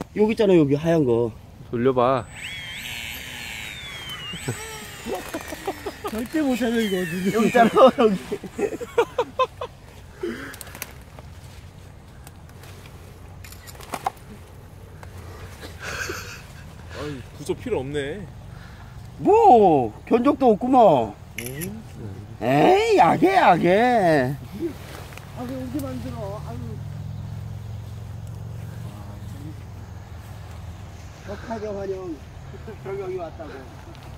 여기 있잖아, 여기 하얀 거. 돌려봐. 절대 못 찾아 이거. 여기 있잖아, 여기. 아이, 구조 필요 없네. 뭐 견적도 없구먼. 에이, 약해. 아, 왜 여기 만들어? 아유. 덕하게 환영. 저기 왔다고.